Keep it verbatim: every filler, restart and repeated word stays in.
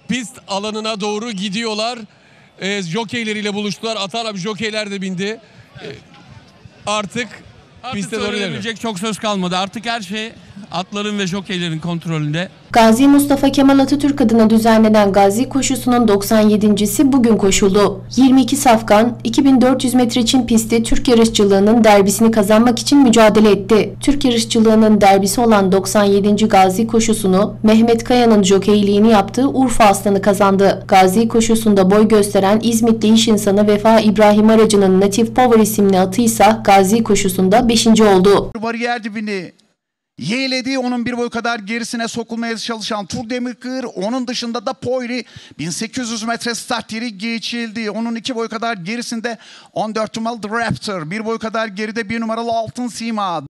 pist alanına doğru gidiyorlar. E, jokeyleriyle buluştular. Atan abi jokeyler de bindi. E, artık, Artık piste doğru söylenebilecek çok söz kalmadı. Artık her şey atların ve jokeylerin kontrolünde. Gazi Mustafa Kemal Atatürk adına düzenlenen Gazi Koşusu'nun doksan yedincisi bugün koşuldu. yirmi iki safkan iki bin dört yüz metre çim pisti Türk yarışçılığının derbisini kazanmak için mücadele etti. Türk yarışçılığının derbisi olan doksan yedinci Gazi Koşusu'nu Mehmet Kaya'nın jokeyliğini yaptığı Urfa Aslanı kazandı. Gazi Koşusu'nda boy gösteren İzmitli iş insanı Vefa İbrahim Aracı'nın Native Power isimli atı ise Gazi Koşusu'nda beşinci oldu. Bariyer dibini yeğledi, onun bir boy kadar gerisine sokulmaya çalışan Tur Demirkır, onun dışında da Poyri bin sekiz yüz metre start yeri geçildi. Onun iki boy kadar gerisinde on dört numaralı Raptor, bir boy kadar geride bir numaralı Altın Sima.